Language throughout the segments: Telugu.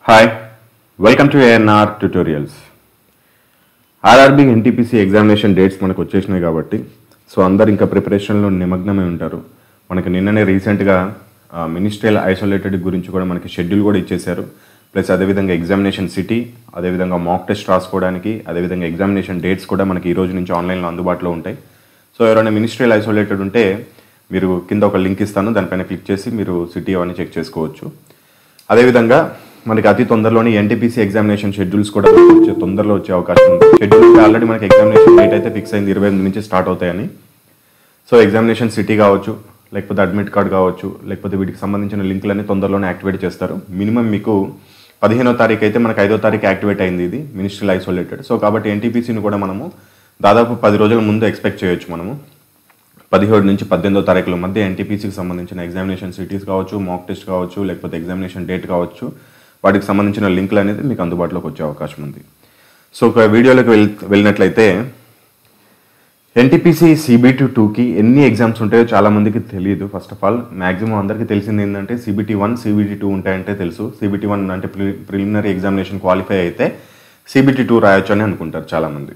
Hi welcome to ANR tutorials. RRB NTPC examination dates మనకు వచ్చేసినాయి కాబట్టి అందరు ఇంకా ప్రిపరేషన్లో నిమగ్నమై ఉంటారు. మనకి నిన్ననే రీసెంట్గా మినిస్ట్రియల్ ఐసోలేటెడ్ గురించి కూడా మనకి షెడ్యూల్ కూడా ఇచ్చేశారు. ప్లస్ అదేవిధంగా ఎగ్జామినేషన్ సిటీ, అదేవిధంగా మాక్ టెస్ట్ రాసుకోవడానికి, అదేవిధంగా ఎగ్జామినేషన్ డేట్స్ కూడా మనకి ఈ రోజు నుంచి ఆన్లైన్లో అందుబాటులో ఉంటాయి. ఎవరైనా మినిస్ట్రియల్ ఐసోలేటెడ్ ఉంటే మీరు కింద ఒక లింక్ ఇస్తాను, దానిపైన క్లిక్ చేసి మీరు సిటీ అవన్నీ చెక్ చేసుకోవచ్చు. అదేవిధంగా మనకి అతి తొందరలోని ఎన్టీపీసీ ఎగ్జామినేషన్ షెడ్యూల్స్ కూడా తొందరలో వచ్చే అవకాశం ఉంది. షెడ్యూల్ ఆల్రెడీ మనకి ఎగ్జామినేషన్ డేట్ అయితే ఫిక్స్ అయింది, 28 నుంచి స్టార్ట్ అవుతాయని. ఎగ్జామినేషన్ సిటీ కావచ్చు, లేకపోతే అడ్మిట్ కార్డ్ కావచ్చు, లేకపోతే వీటికి సంబంధించిన లింకులన్నీ తొందరలోనే యాక్టివేట్ చేస్తారు. మినిమం మీకు 15వ తారీఖు అయితే మనకు 5వ తారీఖు యాక్టివేట్ అయింది ఇది మినిస్ట్రియల్ ఐసోలేటెడ్. కాబట్టి ఎన్టీపీసీని కూడా మనము దాదాపు 10 రోజుల ముందు ఎక్స్పెక్ట్ చేయొచ్చు. మనము 17 నుంచి 18వ తారీఖుల మధ్య ఎన్టీపీసీకి సంబంధించిన ఎగ్జామినేషన్ సిటీస్ కావచ్చు, మాక్ టెస్ట్ కావచ్చు, లేకపోతే ఎగ్జామినేషన్ డేట్ కావచ్చు, వాటికి సంబంధించిన లింకులు అనేది మీకు అందుబాటులోకి వచ్చే అవకాశం ఉంది. ఒక వీడియోలోకి వెళ్ళినట్లయితే ఎన్టీపీసీ CBT 2కి ఎన్ని ఎగ్జామ్స్ ఉంటాయో చాలామందికి తెలియదు. ఫస్ట్ ఆఫ్ ఆల్ మ్యాక్సిమం అందరికీ తెలిసింది ఏంటంటే CBT 1, CBT 2 ఉంటాయంటే తెలుసు. CBT 1 అంటే ప్రిలిమినరీ ఎగ్జామినేషన్ క్వాలిఫై అయితే CBT 2 రాయొచ్చు అని అనుకుంటారు చాలామంది.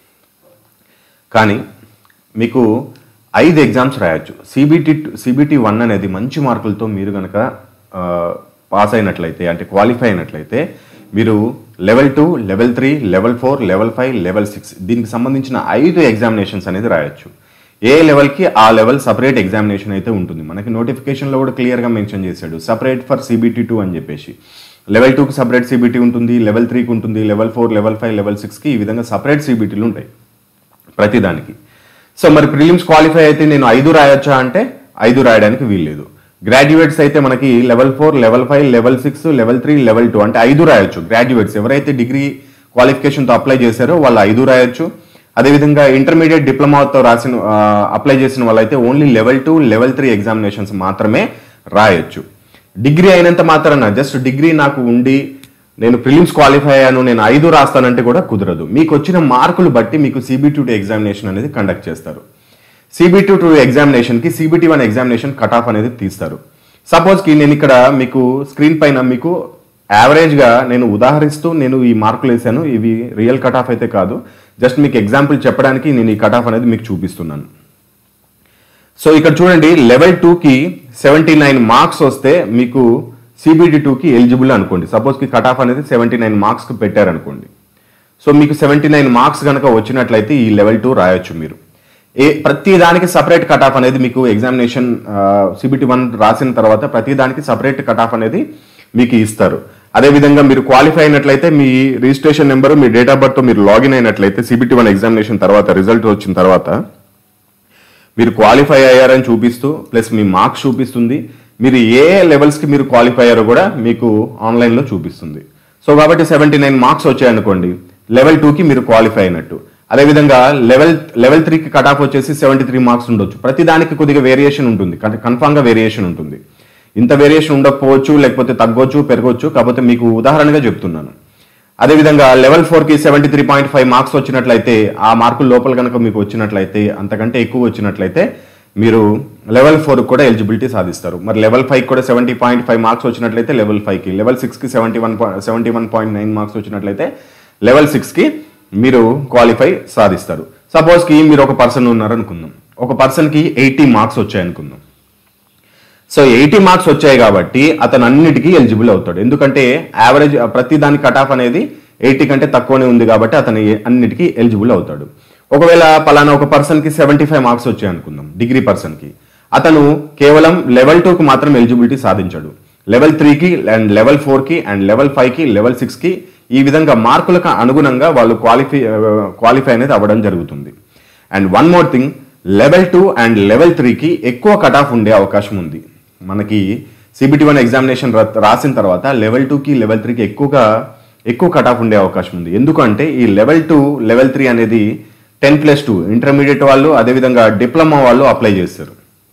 కానీ మీకు 5 ఎగ్జామ్స్ రాయొచ్చు. CBT 1 అనేది మంచి మార్కులతో మీరు కనుక పాస్ అయినట్లయితే, అంటే క్వాలిఫై అయినట్లయితే, మీరు level 2, level 3, level 4, level 5, level 6 దీనికి సంబంధించిన 5 ఎగ్జామినేషన్స్ అనేది రాయొచ్చు. ఏ లెవెల్కి ఆ లెవెల్ సపరేట్ ఎగ్జామినేషన్ అయితే ఉంటుంది. మనకి నోటిఫికేషన్లో కూడా క్లియర్గా మెన్షన్ చేశాడు, సపరేట్ ఫర్ CBT 2 అని చెప్పేసి. లెవెల్ 2కి సపరేట్ CBT ఉంటుంది, లెవెల్ 3కి ఉంటుంది, లెవెల్ 4, లెవెల్ 5, లెవెల్ 6కి ఈ విధంగా సపరేట్ CBTలు ఉంటాయి ప్రతిదానికి. మరి ప్రిలిమ్స్ క్వాలిఫై అయితే నేను 5 రాయొచ్చా అంటే 5 రాయడానికి వీల్లేదు. గ్రాడ్యుయేట్స్ అయితే మనకి level 4, level 5, level 6, level 3, level 2 అంటే 5 రాయొచ్చు. గ్రాడ్యుయేట్స్ ఎవరైతే డిగ్రీ క్వాలిఫికేషన్తో అప్లై చేశారో వాళ్ళు 5 రాయొచ్చు. అదేవిధంగా ఇంటర్మీడియట్ డిప్లొమాతో అప్లై చేసిన వాళ్ళైతే ఓన్లీ లెవెల్ 2, లెవెల్ 3 ఎగ్జామినేషన్స్ మాత్రమే రాయొచ్చు. డిగ్రీ అయినంత మాత్రాన జస్ట్ డిగ్రీ నాకు ఉండి నేను ప్రిలిమ్స్ క్వాలిఫై అయ్యాను, నేను 5 రాస్తానంటే కూడా కుదరదు. మీకు వచ్చిన మార్కులు బట్టి మీకు CBT 2 ఎగ్జామినేషన్ అనేది కండక్ట్ చేస్తారు. CBT 2 ఎగ్జామినేషన్కి CBT 1 ఎగ్జామినేషన్ కట్ ఆఫ్ అనేది తీస్తారు. సపోజ్కి నేను ఇక్కడ మీకు స్క్రీన్ పైన మీకు యావరేజ్గా నేను ఉదాహరిస్తూ నేను ఈ మార్కులు వేసాను, ఇవి రియల్ కట్ ఆఫ్ అయితే కాదు, జస్ట్ మీకు ఎగ్జాంపుల్ చెప్పడానికి నేను ఈ కట్ ఆఫ్ అనేది మీకు చూపిస్తున్నాను. ఇక్కడ చూడండి, లెవెల్ 2కి 79 మార్క్స్ వస్తే మీకు CBT 2కి ఎలిజిబుల్ అనుకోండి. సపోజ్కి కట్ ఆఫ్ అనేది 79 మార్క్స్కి పెట్టారనుకోండి. మీకు 79 మార్క్స్ కనుక వచ్చినట్లయితే ఈ లెవెల్ 2 రాయొచ్చు. మీరు ప్రతి దానికి సపరేట్ కట్ ఆఫ్ అనేది మీకు ఎగ్జామినేషన్ CBT 1 రాసిన తర్వాత ప్రతి దానికి సపరేట్ కట్ ఆఫ్ అనేది మీకు ఇస్తారు. అదేవిధంగా మీరు క్వాలిఫై అయినట్లయితే మీ రిజిస్ట్రేషన్ నెంబరు, మీ డేట్ ఆఫ్ బర్త్తో మీరు లాగిన్ అయినట్లయితే CBT 1 ఎగ్జామినేషన్ తర్వాత రిజల్ట్ వచ్చిన తర్వాత మీరు క్వాలిఫై అయ్యారని చూపిస్తూ ప్లస్ మీ మార్క్స్ చూపిస్తుంది. మీరు ఏ లెవెల్స్కి మీరు క్వాలిఫై అయ్యారో కూడా మీకు ఆన్లైన్లో చూపిస్తుంది. కాబట్టి 79 మార్క్స్ వచ్చాయనుకోండి, లెవెల్ 2కి మీరు క్వాలిఫై అయినట్టు. అదేవిధంగా లెవెల్ 3కి కట్ ఆఫ్ వచ్చేసి 73 మార్క్స్ ఉండొచ్చు. ప్రతి దానికి కొద్దిగా వేరియేషన్ ఉంటుంది, కన్ఫామ్గా వేరియేషన్ ఉంటుంది. ఇంత వేరియేషన్ ఉండకపోవచ్చు, లేకపోతే తగ్గొచ్చు, పెరగొచ్చు, కాకపోతే మీకు ఉదాహరణగా చెప్తున్నాను. అదేవిధంగా లెవెల్ 4కి 73.5 మార్క్స్ వచ్చినట్లయితే, ఆ మార్కుల లోపల కనుక మీకు వచ్చినట్లయితే, అంతకంటే ఎక్కువ వచ్చినట్లయితే మీరు లెవెల్ 4కి కూడా ఎలిజిబిలిటీ సాధిస్తారు. మరి లెవెల్ 5కి కూడా 70.5 మార్క్స్ వచ్చినట్లయితే లెవెల్ 5కి, లెవెల్ 6కి 71.9 మార్క్స్ వచ్చినట్లయితే లెవెల్ 6కి మీరు క్వాలిఫై సాధిస్తారు. సపోజ్కి మీరు ఒక పర్సన్ ఉన్నారనుకుందాం, ఒక పర్సన్కి 80 మార్క్స్ వచ్చాయనుకుందాం. 80 మార్క్స్ వచ్చాయి కాబట్టి అతను అన్నిటికీ ఎలిజిబుల్ అవుతాడు. ఎందుకంటే యావరేజ్ ప్రతి దాని కట్ ఆఫ్ అనేది 80 కంటే తక్కువనే ఉంది కాబట్టి అతను అన్నిటికీ ఎలిజిబుల్ అవుతాడు. ఒకవేళ పలానా ఒక పర్సన్కి 75 మార్క్స్ వచ్చాయనుకుందాం, డిగ్రీ పర్సన్కి, అతను కేవలం లెవెల్ 2కి మాత్రం ఎలిజిబిలిటీ సాధించాడు. లెవెల్ 3కి అండ్ లెవెల్ 4కి అండ్ లెవెల్ 5కి, లెవెల్ 6కి ఈ విధంగా మార్కులకు అనుగుణంగా వాళ్ళు క్వాలిఫై అనేది అవ్వడం జరుగుతుంది. And one more thing, level 2 and level 3కి ఎక్కువ కట్ ఆఫ్ ఉండే అవకాశం ఉంది. మనకి CBT 1 ఎగ్జామినేషన్ రాసిన తర్వాత లెవెల్ 2కి, లెవెల్ 3కి ఎక్కువ కట్ ఆఫ్ ఉండే అవకాశం ఉంది. ఎందుకంటే ఈ లెవెల్ 2, లెవెల్ 3 అనేది 10+2 ఇంటర్మీడియట్ వాళ్ళు, అదేవిధంగా డిప్లొమా వాళ్ళు అప్లై చేస్తారు.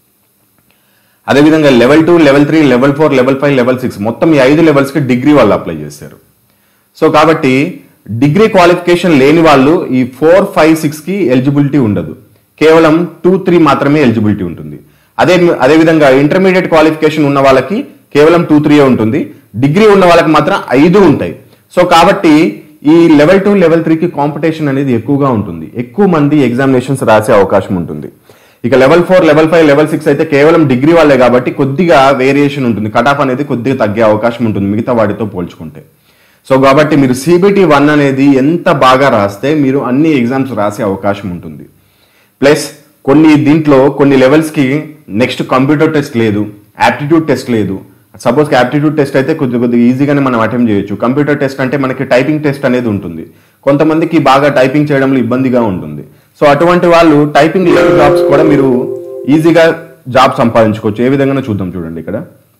అదేవిధంగా level 2, level 3, level 4, level 5, level 6 మొత్తం ఈ 5 లెవెల్స్కి డిగ్రీ వాళ్ళు అప్లై చేస్తారు. కాబట్టి డిగ్రీ క్వాలిఫికేషన్ లేని వాళ్ళు ఈ 4, 5, 6కి ఎలిజిబిలిటీ ఉండదు. కేవలం 2, 3 మాత్రమే ఎలిజిబిలిటీ ఉంటుంది. అదేవిధంగా ఇంటర్మీడియట్ క్వాలిఫికేషన్ ఉన్న వాళ్ళకి కేవలం 2, 3 ఉంటుంది. డిగ్రీ ఉన్న వాళ్ళకి మాత్రం 5 ఉంటాయి. సో కాబట్టి ఈ లెవెల్ 2 లెవెల్ 3కి కాంపిటీషన్ అనేది ఎక్కువగా ఉంటుంది, ఎక్కువ మంది ఎగ్జామినేషన్స్ రాసే అవకాశం ఉంటుంది. ఇక లెవెల్ 4 లెవెల్ 5 లెవెల్ 6 అయితే కేవలం డిగ్రీ వాళ్ళే కాబట్టి కొద్దిగా వేరియేషన్ ఉంటుంది, కట్ ఆఫ్ అనేది కొద్దిగా తగ్గే అవకాశం ఉంటుంది మిగతా వాటితో పోల్చుకుంటే. సో కాబట్టి మీరు CBT 1 అనేది ఎంత బాగా రాస్తే మీరు అన్ని ఎగ్జామ్స్ రాసే అవకాశం ఉంటుంది. ప్లస్ దీంట్లో కొన్ని లెవెల్స్కి నెక్స్ట్ కంప్యూటర్ టెస్ట్ లేదు, యాప్టిట్యూడ్ టెస్ట్ లేదు. సపోజ్ యాప్టిట్యూడ్ టెస్ట్ అయితే కొద్దిగా ఈజీగానే మనం అటెంప్ట్ చేయొచ్చు. కంప్యూటర్ టెస్ట్ అంటే మనకి టైపింగ్ టెస్ట్ అనేది ఉంటుంది, కొంతమందికి బాగా టైపింగ్ చేయడంలో ఇబ్బందిగా ఉంటుంది. సో అటువంటి వాళ్ళు టైపింగ్ లెవెల్ జాబ్స్ కూడా మీరు ఈజీగా జాబ్ సంపాదించుకోవచ్చు. ఏ విధంగా చూద్దాం చూడండి. ఇక్కడ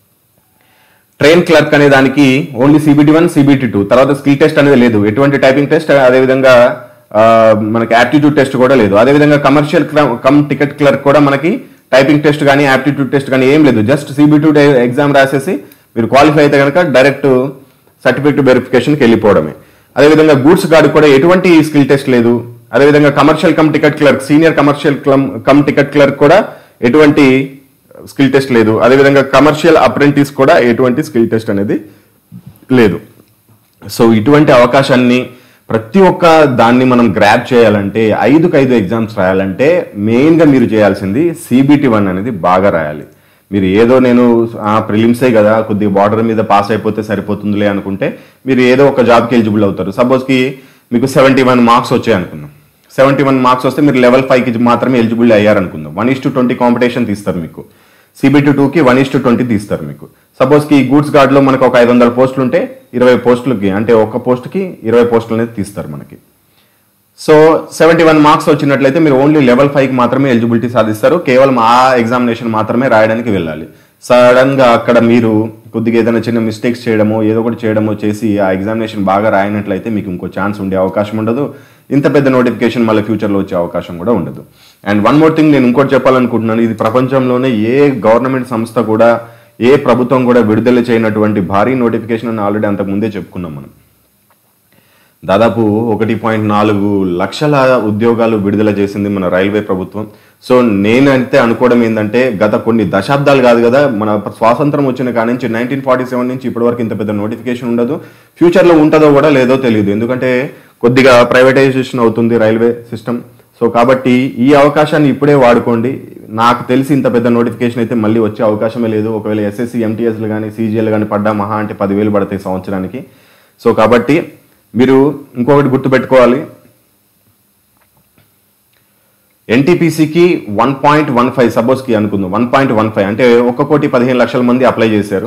ట్రైన్ క్లర్క్ అనే దానికి ఓన్లీ CBT 1 CBT 2 తర్వాత స్కిల్ టెస్ట్ అనేది లేదు, ఎటువంటి టైపింగ్ టెస్ట్, అదేవిధంగా మనకి యాప్టిట్యూడ్ టెస్ట్ కూడా లేదు. అదేవిధంగా కమర్షియల్ కమ్ టికెట్ క్లర్క్ కూడా మనకి టైపింగ్ టెస్ట్ కానీ యాప్టిట్యూడ్ టెస్ట్ కానీ ఏం లేదు, జస్ట్ CBT 2 ఎగ్జామ్ రాసేసి మీరు క్వాలిఫై అయితే కనుక డైరెక్ట్ సర్టిఫికేట్ వెరిఫికేషన్కి వెళ్ళిపోవడమే. అదేవిధంగా గూడ్స్ గార్డ్ కూడా ఎటువంటి స్కిల్ టెస్ట్ లేదు. అదేవిధంగా commercial cum ticket clerk, senior commercial cum ticket clerk కూడా ఎటువంటి స్కిల్ టెస్ట్ లేదు. అదేవిధంగా కమర్షియల్ అప్రెంటిస్ కూడా ఎటువంటి స్కిల్ టెస్ట్ అనేది లేదు. సో ఇటువంటి అవకాశాన్ని ప్రతి ఒక్క దాన్ని మనం గ్రాబ్ చేయాలంటే 5 ఎగ్జామ్స్ రాయాలంటే మెయిన్గా మీరు చేయాల్సింది CBT 1 అనేది బాగా రాయాలి. మీరు ఏదో నేను ప్రిలిమ్సే కదా కొద్దిగా బార్డర్ మీద పాస్ అయిపోతే సరిపోతుందిలే అనుకుంటే మీరు ఏదో ఒక జాబ్కి ఎలిజిబుల్ అవుతారు. సపోజ్కి మీకు 71 మార్క్స్ వచ్చాయి అనుకుందాం, 71 మార్క్స్ వస్తే మీరు లెవెల్ 5కి మాత్రమే ఎలిజిబుల్ అయ్యారనుకుందాం. 1:20 కాంపిటీషన్ తీస్తారు మీకు, CBT 2కి 1:20 తీస్తారు మీకు. సపోజ్కి గూడ్స్ గార్డ్లో మనకు ఒక 500 పోస్టులు ఉంటే 20 పోస్టులకి అంటే ఒక పోస్ట్కి 20 పోస్టులు అనేది తీస్తారు మనకి. సో 71 మార్క్స్ వచ్చినట్లయితే మీరు ఓన్లీ లెవెల్ 5కి మాత్రమే ఎలిజిబిలిటీ సాధిస్తారు, కేవలం ఆ ఎగ్జామినేషన్ మాత్రమే రాయడానికి వెళ్ళాలి. సడన్గా అక్కడ మీరు కొద్దిగా ఏదైనా చిన్న మిస్టేక్స్ చేయడమో ఏదో ఒకటి చేయడమో చేసి ఆ ఎగ్జామినేషన్ బాగా రాయనట్లయితే మీకు ఇంకో ఛాన్స్ ఉండే అవకాశం ఉండదు, ఇంత పెద్ద నోటిఫికేషన్ మళ్ళీ ఫ్యూచర్లో వచ్చే అవకాశం కూడా ఉండదు. అండ్ వన్ మోర్ థింగ్ నేను ఇంకోటి చెప్పాలనుకుంటున్నాను, ఇది ప్రపంచంలోనే ఏ గవర్నమెంట్ సంస్థ కూడా ఏ ప్రభుత్వం కూడా విడుదల చేయనటువంటి భారీ నోటిఫికేషన్ అని ఆల్రెడీ అంతకుముందే చెప్పుకున్నాం మనం. దాదాపు 1.4 లక్షల ఉద్యోగాలు విడుదల చేసింది మన రైల్వే ప్రభుత్వం. సో నేనైతే అనుకోవడం ఏంటంటే గత కొన్ని దశాబ్దాలు కాదు కదా, మన స్వాతంత్రం వచ్చిన కాడి నుంచి 1947 నుంచి ఇప్పటి వరకు ఇంత పెద్ద నోటిఫికేషన్ ఉండదు, ఫ్యూచర్లో ఉంటుందో కూడా లేదో తెలియదు, ఎందుకంటే కొద్దిగా ప్రైవేటైజేషన్ అవుతుంది రైల్వే సిస్టమ్. సో కాబట్టి ఈ అవకాశాన్ని ఇప్పుడే వాడుకోండి. నాకు తెలిసి ఇంత పెద్ద నోటిఫికేషన్ అయితే మళ్ళీ వచ్చే అవకాశమే లేదు. ఒకవేళ SSC MTSలు కానీ CGL కానీ పడ్డా మహా అంటే 10,000 పడతాయి సంవత్సరానికి. సో కాబట్టి మీరు ఇంకొకటి గుర్తుపెట్టుకోవాలి, NTPCకి 1.15 సపోజ్కి అనుకుందాం, 1.15 అంటే 1,15,00,000 మంది అప్లై చేశారు.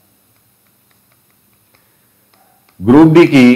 గ్రూప్ డికి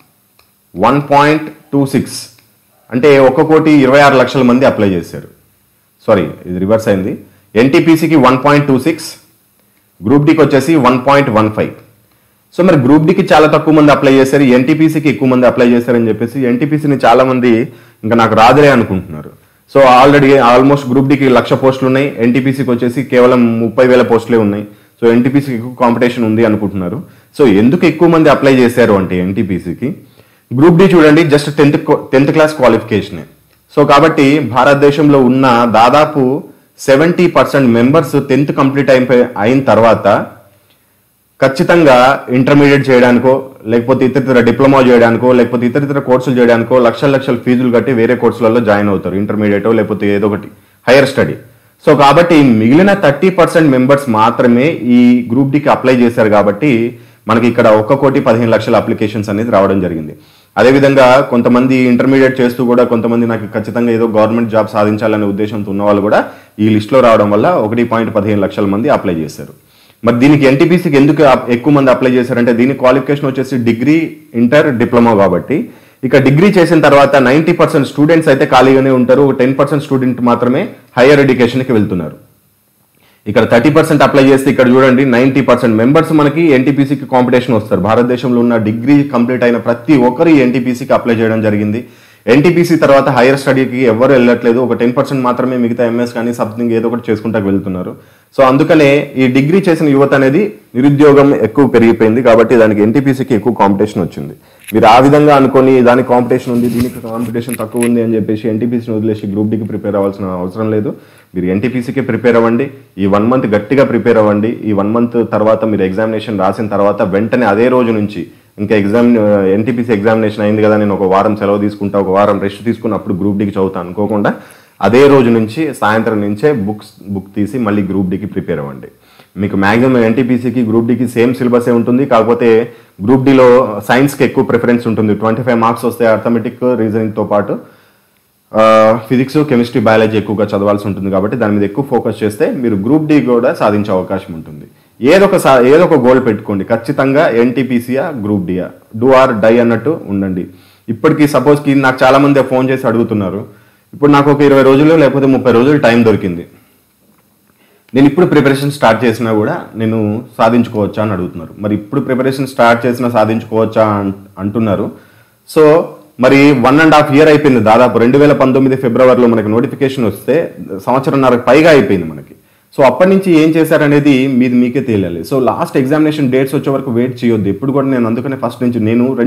1.26 అంటే 1,26,00,000 మంది అప్లై చేశారు. సారీ, ఇది రివర్స్ అయింది. NTPCకి 1.26, గ్రూప్ డికి వచ్చేసి 1.15. సో మరి గ్రూప్ డికి చాలా తక్కువ మంది అప్లై చేశారు, NTPCకి ఎక్కువ మంది అప్లై చేశారని చెప్పేసి NTPCని చాలా మంది ఇంకా నాకు రాదులే అనుకుంటున్నారు. సో ఆల్రెడీ ఆల్మోస్ట్ గ్రూప్ డికి 1,00,000 పోస్టులు ఉన్నాయి, NTPCకి వచ్చేసి కేవలం 30,000 పోస్టులే ఉన్నాయి. సో NTPCకి ఎక్కువ కాంపిటీషన్ ఉంది అనుకుంటున్నారు. సో ఎందుకు ఎక్కువ మంది అప్లై చేశారు అంటే NTPCకి, గ్రూప్ డి చూడండి జస్ట్ 10th క్లాస్ క్వాలిఫికేషనే. సో కాబట్టి భారతదేశంలో ఉన్న దాదాపు 70% మెంబర్స్ 10th కంప్లీట్ అయిన తర్వాత ఖచ్చితంగా ఇంటర్మీడియట్ చేయడానికో లేకపోతే ఇతర డిప్లొమా చేయడానికో లేకపోతే ఇతర కోర్సులు చేయడానికో లక్షల ఫీజులు కట్టి వేరే కోర్సులలో జాయిన్ అవుతారు, ఇంటర్మీడియటో లేకపోతే ఏదో ఒకటి హైయర్ స్టడీ. సో కాబట్టి మిగిలిన 30% మెంబర్స్ మాత్రమే ఈ గ్రూప్ డికి అప్లై చేశారు. కాబట్టి మనకి ఇక్కడ 1,15,00,000 అప్లికేషన్స్ అనేది రావడం జరిగింది. అదేవిధంగా కొంతమంది ఇంటర్మీడియట్ చేస్తూ కూడా కొంతమంది నాకు ఖచ్చితంగా ఏదో గవర్నమెంట్ జాబ్ సాధించాలనే ఉద్దేశంతో ఉన్న వాళ్ళు కూడా ఈ లిస్టులో రావడం వల్ల 1.15 మంది అప్లై చేశారు. మరి దీనికి NTPCకి ఎందుకు ఎక్కువ మంది అప్లై చేశారంటే దీని క్వాలిఫికేషన్ వచ్చేసి డిగ్రీ, ఇంటర్, డిప్లొమా. కాబట్టి ఇక డిగ్రీ చేసిన తర్వాత 90% స్టూడెంట్స్ అయితే ఖాళీగానే ఉంటారు, 10% స్టూడెంట్ మాత్రమే హైయర్ ఎడ్యుకేషన్కి వెళ్తున్నారు. ఇక్కడ 30% అప్లై చేస్తే ఇక్కడ చూడండి 90% మెంబర్స్ మనకి NTPCకి కాంపిటీషన్ వస్తారు. భారతదేశంలో ఉన్న డిగ్రీ కంప్లీట్ అయిన ప్రతి ఒక్కరు NTPCకి అప్లై చేయడం జరిగింది. NTPC తర్వాత హైయర్ స్టడీకి ఎవరు వెళ్ళట్లేదు, ఒక 10% మాత్రమే మిగతా MS కానీ సంథింగ్ ఏదో ఒకటి చేసుకుంటూ వెళ్తున్నారు. సో అందుకనే ఈ డిగ్రీ చేసిన యువత అనేది నిరుద్యోగం ఎక్కువ పెరిగిపోయింది. కాబట్టి దానికి NTPCకి ఎక్కువ కాంపిటీషన్ వచ్చింది. మీరు ఆ విధంగా అనుకొని దానికి కాంపిటీషన్ ఉంది, దీనికి కాంపిటీషన్ తక్కువ ఉంది అని చెప్పేసి NTPCని వదిలేసి గ్రూప్ డికి ప్రిపేర్ అవ్వాల్సిన అవసరం లేదు. మీరు ఎన్టీపీసీకి ప్రిపేర్ అవ్వండి. ఈ 1 మంత్ గట్టిగా ప్రిపేర్ అవ్వండి. ఈ 1 మంత్ తర్వాత మీరు ఎగ్జామినేషన్ రాసిన తర్వాత వెంటనే అదే రోజు నుంచి ఇంకా ఎన్టీపీసీ ఎగ్జామినేషన్ అయింది కదా, నేను ఒక వారం సెలవు తీసుకుంటా, ఒక వారం రెస్ట్ తీసుకున్నప్పుడు గ్రూప్ డీకి చదువుతాను అనుకోకుండా అదే రోజు నుంచి సాయంత్రం నుంచే బుక్ తీసి మళ్ళీ గ్రూప్ డీకి ప్రిపేర్ అవ్వండి. మీకు మ్యాక్సిమం ఎన్టీపీసీకి గ్రూప్ డీకి సేమ్ సిలబసే ఉంటుంది. కాకపోతే గ్రూప్ డీలో సైన్స్కి ఎక్కువ ప్రిఫరెన్స్ ఉంటుంది. 25 మార్క్స్ వస్తే అర్థమెటిక్, రీజనింగ్తో పాటు ఫిజిక్స్, కెమిస్ట్రీ, బయాలజీ ఎక్కువగా చదవాల్సి ఉంటుంది. కాబట్టి దాని మీద ఎక్కువ ఫోకస్ చేస్తే మీరు గ్రూప్ డి కూడా సాధించే అవకాశం ఉంటుంది. ఏదో ఒక గోల్ పెట్టుకోండి. ఖచ్చితంగా ఎన్టీపీసీయా, గ్రూప్ డియా, డూ ఆర్ డై అన్నట్టు ఉండండి. ఇప్పటికి సపోజ్కి నాకు చాలా మంది ఫోన్ చేసి అడుగుతున్నారు, ఇప్పుడు నాకు ఒక 20 రోజులు లేకపోతే 30 రోజులు టైం దొరికింది, నేను ఇప్పుడు ప్రిపరేషన్ స్టార్ట్ చేసినా కూడా నేను సాధించుకోవచ్చా అని అడుగుతున్నారు. మరి ఇప్పుడు ప్రిపరేషన్ స్టార్ట్ చేసినా సాధించుకోవచ్చా అంటున్నారు. సో మరి 1.5 year అయిపోయింది. దాదాపు 2019 ఫిబ్రవరిలో మనకి నోటిఫికేషన్ వస్తే సంవత్సరంన్నర పైగా అయిపోయింది మనకి. సో అప్పటి నుంచి ఏం చేశారనేది మీకే తెలియాలి. సో లాస్ట్ ఎగ్జామినేషన్ డేట్స్ వచ్చే వరకు వెయిట్ చేయొద్దు ఎప్పుడు కూడా. నేను అందుకనే ఫస్ట్ నుంచి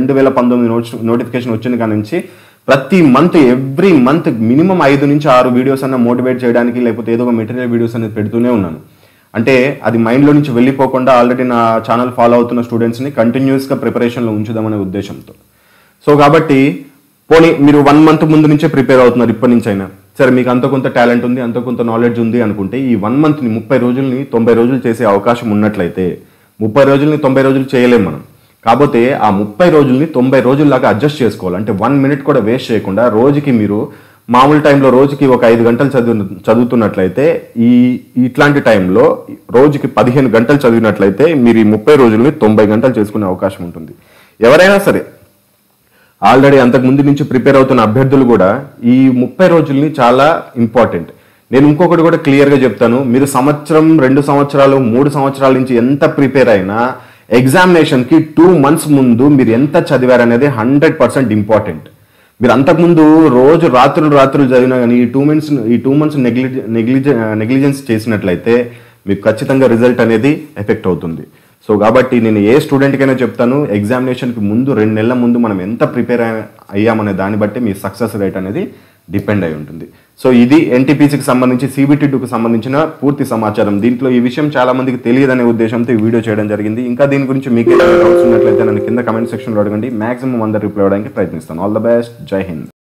2019 నోటిఫికేషన్ వచ్చిన కాడ నుంచి ప్రతి మంత్ ఎవ్రీ మంత్ మినిమం 5 నుంచి 6 వీడియోస్ అన్న మోటివేట్ చేయడానికి, లేకపోతే ఏదో ఒక మెటీరియల్ వీడియోస్ అనేది పెడుతూనే ఉన్నాను. అంటే అది మైండ్లో నుంచి వెళ్ళిపోకుండా ఆల్రెడీ నా ఛానల్ ఫాలో అవుతున్న స్టూడెంట్స్ని కంటిన్యూస్గా ప్రిపరేషన్లో ఉంచుదామనే ఉద్దేశంతో. సో కాబట్టి పోనీ మీరు 1 month ముందు నుంచే ప్రిపేర్ అవుతున్నారు ఇప్పటి నుంచి అయినా సరే, మీకు అంత కొంత టాలెంట్ ఉంది, అంత కొంత నాలెడ్జ్ ఉంది అనుకుంటే ఈ 1 monthని 30 రోజుల్ని 90 రోజులు చేసే అవకాశం ఉన్నట్లయితే, 30 రోజుల్ని 90 రోజులు చేయలేం మనం. కాకపోతే ఆ 30 రోజుల్ని 90 రోజుల్లాగా అడ్జస్ట్ చేసుకోవాలి. అంటే 1 minute కూడా వేస్ట్ చేయకుండా రోజుకి మీరు మామూలు టైంలో రోజుకి ఒక 5 గంటలు చదువుతున్నట్లయితే ఇట్లాంటి టైంలో రోజుకి 15 గంటలు చదివినట్లయితే మీరు ఈ 30 రోజుల్ని 90 గంటలు చేసుకునే అవకాశం ఉంటుంది. ఎవరైనా సరే ఆల్రెడీ అంతకు ముందు నుంచి ప్రిపేర్ అవుతున్న అభ్యర్థులు కూడా ఈ 30 రోజుల్ని చాలా ఇంపార్టెంట్. నేను ఇంకొకటి కూడా క్లియర్గా చెప్తాను, మీరు సంవత్సరం, 2 సంవత్సరాలు, 3 సంవత్సరాల నుంచి ఎంత ప్రిపేర్ అయినా ఎగ్జామినేషన్కి 2 months ముందు మీరు ఎంత చదివారనేది 100% ఇంపార్టెంట్. మీరు అంతకుముందు రోజు రాత్రులు చదివినా కానీ ఈ 2 months నెగ్లిజెన్స్ చేసినట్లయితే మీకు ఖచ్చితంగా రిజల్ట్ అనేది ఎఫెక్ట్ అవుతుంది. సో కాబట్టి నేను ఏ స్టూడెంట్కైనా చెప్తాను, ఎగ్జామినేషన్కి ముందు 2 నెలల ముందు మనం ఎంత ప్రిపేర్ అయ్యామనే దాన్ని బట్టి మీ సక్సెస్ రేట్ అనేది డిపెండ్ అయి ఉంటుంది. సో ఇది ఎన్టీపీసీకి సంబంధించి CBT2కి సంబంధించిన పూర్తి సమాచారం. దీంట్లో ఈ విషయం చాలా మందికి తెలియదనే ఉద్దేశంతో ఈ వీడియో చేయడం జరిగింది. ఇంకా దీని గురించి మీకు ఏదైనా డౌట్స్ ఉన్నట్లయితే నన్ను కింద కమెంట్ సెక్షన్లో అడగండి. మాక్సిమం అందరు రిప్లై అవ్వడానికి ప్రయత్నిస్తాను. All the best. జై హింద్.